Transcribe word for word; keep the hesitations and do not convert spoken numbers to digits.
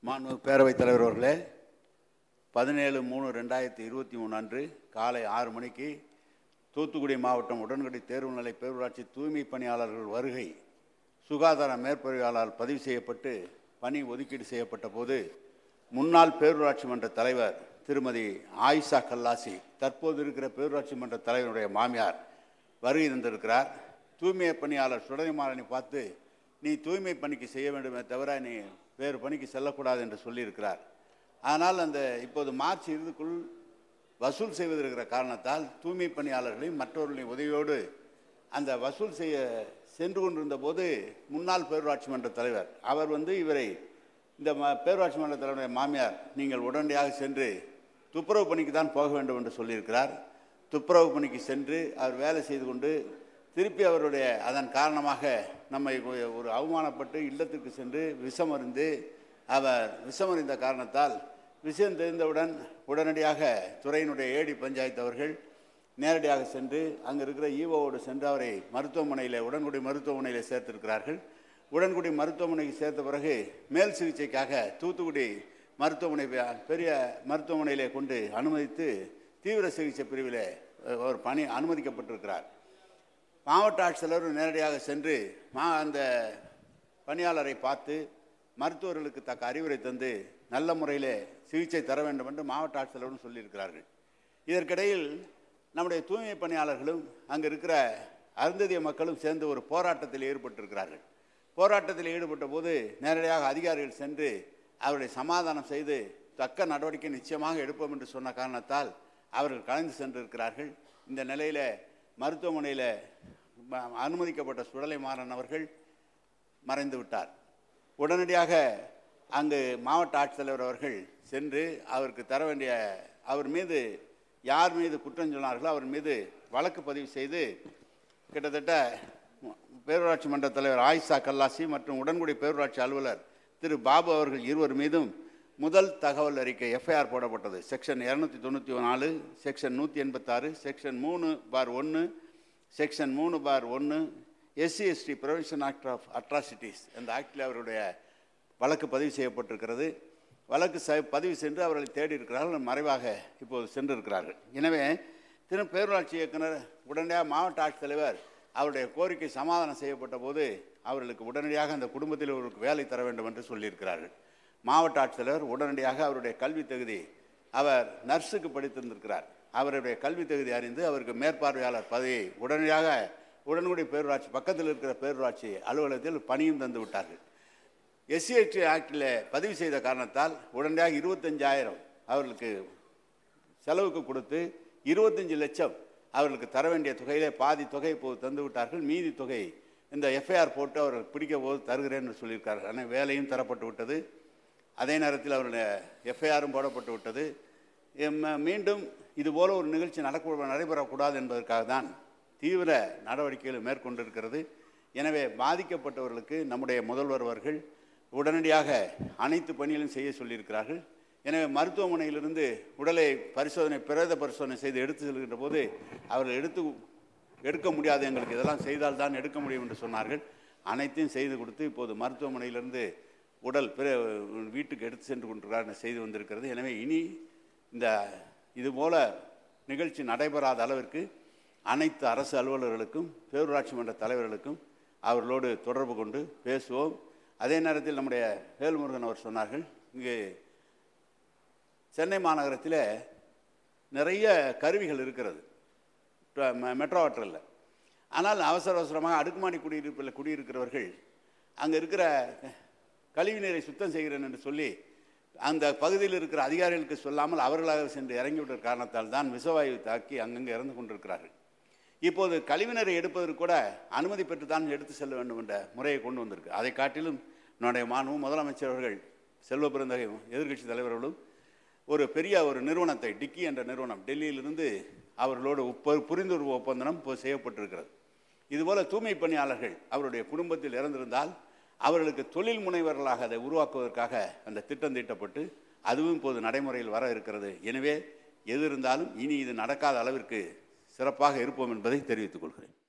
மாண்புமிகு பேரவைத் தலைவர் அவர்களே, பதினேழு மூணு ரெண்டாயிரத்தி இருபத்தி மூணு அன்று காலை ஆறு மணிக்கு தூத்துக்குடி மாவட்டம் உடன்குடி தேர்வுநிலை பேரூராட்சி தூய்மை பணியாளர்கள் வருகை சுகாதார மேற்பார்வையாளர் பதிவு செய்யப்பட்டு பணி ஒதுக்கீடு செய்யப்பட்ட போது முன்னாள் பேரூராட்சி மன்ற தலைவர் திருமதி ஆயிஷா கல்லாசி, தற்போது இருக்கிற பேரூராட்சி மன்ற தலைவருடைய மாமியார் வருகை தந்திருக்கிறார். தூய்மை பணியாளர் சுடலைமாறனை பார்த்து, நீ தூய்மை பணிக்கு செய்ய வேண்டுமே தவிர நீ வேறு பணிக்கு செல்லக்கூடாது என்று சொல்லியிருக்கிறார். ஆனால் அந்த இப்போது மார்ச் இறுதிக்குள் வசூல் செய்வதற்கிற காரணத்தால் தூய்மை பணியாளர்களையும் மற்றவர்களின் உதவியோடு அந்த வசூல் செய்ய சென்று கொண்டிருந்த போது முன்னாள் பேரூராட்சி மன்ற தலைவர் அவர் வந்து இவரை இந்த பேரூராட்சி மன்ற தலைவருடைய மாமியார், நீங்கள் உடனடியாக சென்று துப்புரவு பணிக்கு தான் போக வேண்டும் என்று சொல்லியிருக்கிறார். துப்புரவு பணிக்கு சென்று அவர் வேலை செய்து கொண்டு திருப்பி அவருடைய அதன் காரணமாக நம்மை ஒரு அவமானப்பட்டு இல்லத்திற்கு சென்று விஷமறிந்து அவர் விஷமறிந்த காரணத்தால் விஷயம் தெரிந்தவுடன் உடனடியாக துறையினுடைய ஏடி பஞ்சாயத்து அவர்கள் நேரடியாக சென்று அங்கே இருக்கிற ஈவோவோடு சென்று அவரை மருத்துவமனையில் உடன்குடி மருத்துவமனையில் சேர்த்திருக்கிறார்கள். உடன்குடி மருத்துவமனைக்கு சேர்த்த பிறகு மேல் சிகிச்சைக்காக தூத்துக்குடி மருத்துவமனை பெரிய மருத்துவமனையிலே கொண்டு அனுமதித்து தீவிர சிகிச்சை பிரிவில் ஒரு பணி அனுமதிக்கப்பட்டிருக்கிறார். மாவட்ட ஆட்சித்தலைவர் நேரடியாக சென்று மா அந்த பணியாளரை பார்த்து மருத்துவர்களுக்கு தக்க அறிவுரை தந்து நல்ல முறையில் சிகிச்சை தர வேண்டும் என்று மாவட்ட ஆட்சித்தலைவரும் சொல்லியிருக்கிறார்கள். இதற்கிடையில் நம்முடைய தூய்மை பணியாளர்களும் அங்கே இருக்கிற அருந்ததிய மக்களும் சேர்ந்து ஒரு போராட்டத்தில் ஈடுபட்டிருக்கிறார்கள். போராட்டத்தில் ஈடுபட்ட போது நேரடியாக அதிகாரிகள் சென்று அவர்களை சமாதானம் செய்து தக்க நடவடிக்கை நிச்சயமாக எடுப்போம் என்று சொன்ன காரணத்தால் அவர்கள் கலந்து சென்றிருக்கிறார்கள். இந்த நிலையில் மருத்துவமனையில் அனுமதிக்கப்பட்ட சுடலைமாறன் அவர்கள் மறைந்து விட்டார். உடனடியாக அங்கு மாவட்ட ஆட்சித்தலைவர் அவர்கள் சென்று அவருக்கு தர வேண்டிய அவர் மீது யார் மீது குற்றம் சொன்னார்களோ அவர் மீது வழக்கு பதிவு செய்து கிட்டத்தட்ட பேரூராட்சி மன்ற தலைவர் ஆயிஷா கல்லாசி மற்றும் உடன்குடி பேரூராட்சி அலுவலர் திரு பாபு அவர்கள் இருவர் மீதும் முதல் தகவல் அறிக்கை எஃப்ஐஆர் போடப்பட்டது. செக்ஷன் இரநூத்தி தொண்ணூற்றி நாலு, செக்ஷன் நூற்றி எண்பத்தாறு, செக்ஷன் மூணு பார் ஒன்று, செக்ஷன் மூணு பார் ஒன்று, SC ST provision act of atrocities அந்த ஆக்டில் அவருடைய வழக்கு பதிவு செய்யப்பட்டிருக்கிறது. வழக்கு ச பதிவு சென்று அவர்களை தேடி இருக்கிறார்கள், மறைவாக இப்போது சென்றிருக்கிறார்கள். எனவே திரு பேரூராட்சி இயக்குனர் உடனடியாக மாவட்ட ஆட்சித்தலைவர் அவருடைய கோரிக்கை சமாதானம் செய்யப்பட்ட போது அவர்களுக்கு உடனடியாக அந்த குடும்பத்தில் அவருக்கு வேலை தர வேண்டும் என்று சொல்லியிருக்கிறார்கள். மாவட்ட ஆட்சித்தலைவர் உடனடியாக அவருடைய கல்வி தகுதி, அவர் நர்ஸுக்கு படித்திருந்திருக்கிறார், அவருடைய கல்வி தகுதி அறிந்து அவருக்கு மேற்பார்வையாளர் பதவியை உடனடியாக உடன்குடி பேரூராட்சி பக்கத்தில் இருக்கிற பேரூராட்சி அலுவலகத்தில் பணியும் தந்து விட்டார்கள். எஸ்சி எஸ்டி ஆக்டில் பதிவு செய்த காரணத்தால் உடனடியாக இருபத்தஞ்சாயிரம் அவர்களுக்கு செலவுக்கு கொடுத்து இருபத்தஞ்சி லட்சம் அவர்களுக்கு தர வேண்டிய தொகையிலே பாதி தொகை இப்போது தந்து விட்டார்கள். மீதி தொகை இந்த எஃப்ஐஆர் போட்டு அவர்கள் பிடிக்க போது தருகிறேன் என்று சொல்லியிருக்கார்கள். ஆனால் வேலையும் தரப்பட்டு விட்டது. அதே நேரத்தில் அவருடைய எஃப்ஐஆரும் போடப்பட்டு விட்டது. மீண்டும் இதுபோல ஒரு நிகழ்ச்சி நடக்க நடைபெறக்கூடாது என்பதற்காக தான் தீவிர நடவடிக்கைகள் மேற்கொண்டிருக்கிறது. எனவே பாதிக்கப்பட்டவர்களுக்கு நம்முடைய முதல்வர் அவர்கள் உடனடியாக அனைத்து பணிகளும் செய்ய சொல்லியிருக்கிறார்கள். எனவே மருத்துவமனையிலிருந்து உடலை பரிசோதனை பிரேத பரிசோதனை செய்து எடுத்து செல்கின்ற போது அவர்கள் எடுத்து எடுக்க முடியாது, எங்களுக்கு இதெல்லாம் செய்தால் தான் எடுக்க முடியும் என்று சொன்னார்கள். அனைத்தையும் செய்து கொடுத்து இப்போது மருத்துவமனையிலிருந்து உடல் பிற வீட்டுக்கு எடுத்து சென்று கொண்டிருக்கிறார் செய்து வந்திருக்கிறது. எனவே இனி இந்த இதுபோல நிகழ்ச்சி நடைபெறாத அளவிற்கு அனைத்து அரசு அலுவலர்களுக்கும் பேரூராட்சி மன்ற தலைவர்களுக்கும் அவர்களோடு தொடர்பு கொண்டு பேசுவோம். அதே நேரத்தில் நம்முடைய வேல்முருகன் அவர் சொன்னார்கள், இங்கே சென்னை மாநகரத்தில் நிறைய கருவிகள் இருக்கிறது மெட்ரோ வாட்டரில். ஆனால் அவசர அவசரமாக அடுக்குமாடி குடியிருப்பில் குடியிருக்கிறவர்கள் அங்கே இருக்கிற கழிவுநீரை சுத்தம் செய்கிறேன் என்று சொல்லி அந்த பகுதியில் இருக்கிற அதிகாரிகளுக்கு சொல்லாமல் அவர்களாக சென்று இறங்கிவிட்ட காரணத்தால் தான் விஷவாயு தாக்கி அங்கங்கே இறந்து கொண்டிருக்கிறார்கள். இப்போது கழிவுநீரை எடுப்பதற்கு கூட அனுமதி பெற்று தான் எடுத்து செல்ல வேண்டும் என்ற முறையை கொண்டு வந்திருக்கு. அதை காட்டிலும் என்னுடைய மாண்பு முதலமைச்சர் அவர்கள் செல்வ பிறந்தகை எதிர்க்கட்சி தலைவர்களும் ஒரு பெரிய ஒரு நிறுவனத்தை டிக்கி என்ற நிறுவனம் டெல்லியிலிருந்து அவர்களோடு புரிந்துணர்வு ஒப்பந்தம் இப்போ செய்யப்பட்டிருக்கிறது. இதுபோல் தூய்மை பணியாளர்கள் அவருடைய குடும்பத்தில் இறந்திருந்தால் அவர்களுக்கு தொழில் முனைவர்களாக அதை உருவாக்குவதற்காக அந்த திட்டம் தீட்டப்பட்டு அதுவும் இப்போது நடைமுறையில் வர இருக்கிறது. எனவே எது இருந்தாலும் இனி இது நடக்காத அளவிற்கு சிறப்பாக இருப்போம் என்பதை தெரிவித்துக் கொள்கிறேன்.